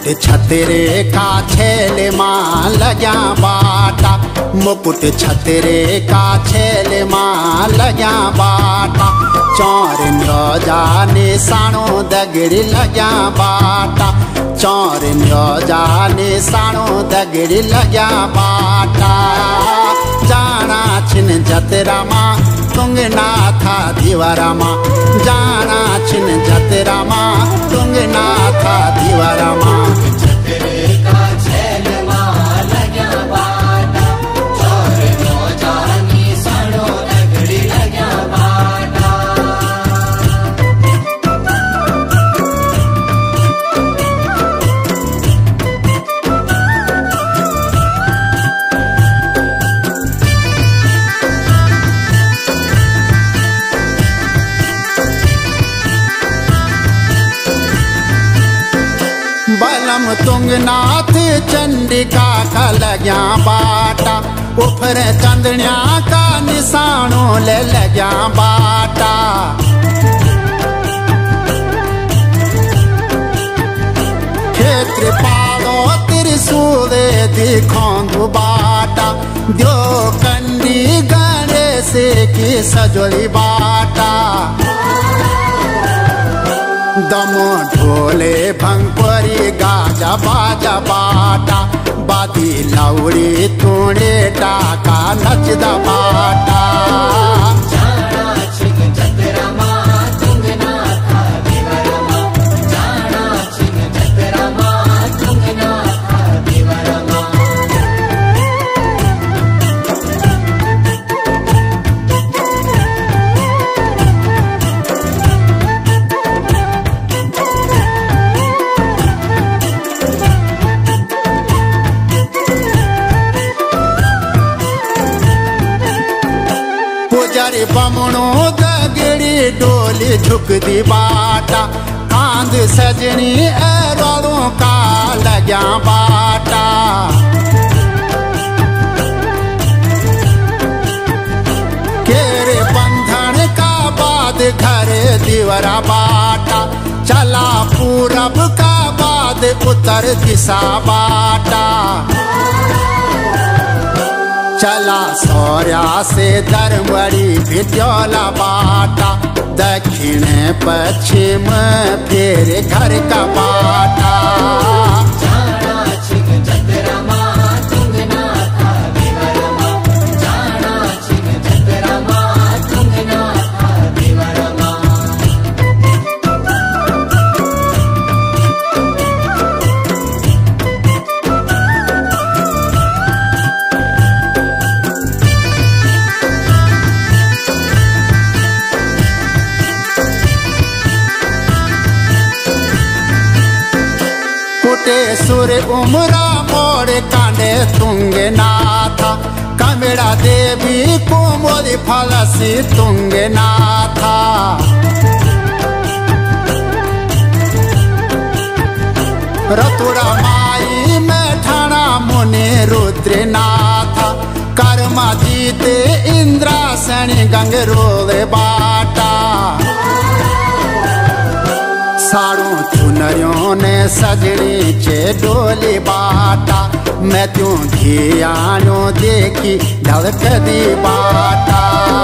छतरे का छेले मां लग्या बाटा, मुकुट छतरे का छेले मां लग्या बाटा, चौर न्योजा निशानो दगड़ी लग्या बाटा, चौर न्योजा निशानो दगड़ी लग्या बाटा। जाना छिन जतरा मां तुंगना था दीवारा मां, जाना छिन जतरा मां तुंगना था दीवारा मां। छतरे का छेल मां लग्या बाटा, चौर न्योजा निशानो दगड़ी लग्या बाटा। बलम तुंगनाथ चंडिका का लग्या बाटा, उफर चंदनिया का निशानों ले लग्या बाटा। क्षेत्र पालो त्रिशूल दिखोंदु बाटा, द्यो कंडी गणेश की सजोली बाटा। दमो ढोले भंगपरी गाजा बाजा बाटा, बादी लौड़ी तूने टाका नचदा बाटा। जाना छिन जतरा मां तुंगना था दीवारा मां, जाना छिन जतरा मां तुंगना था दीवारा मां। पुजारी बमणो दगड़ी डोली झुकदी बाटा, कांध सजनी एरोलों का लग्या बाटा। केरे बंधन का बाद घर दीवारा बाटा, चला पूरब का बाद उत्तर दिशा बाटा। चला सौर्या से धर्मवड़ी भित्योला बाटा, दक्षिण पश्चिम फिर घर का बाटा। जाना छिन जतरा मां तुंगना था दीवारा मां, जाना छिन जतरा मां तुंगना था दीवारा मां। सुर उमरा मोड़ कांडे तुंगे नाथा, कमेड़ा देवी कुमोदी फलसी तुंगे नाथा। रतुरा माई में ठाणा मुनि रुद्रनाथा, कर्मा जीते इंद्रासनी गंगरोले बाटा। साड़ू चुनरियों ने सजनी चे डोली बाटा, मैं त्यों धियानो देखी ढलक दी बाटा।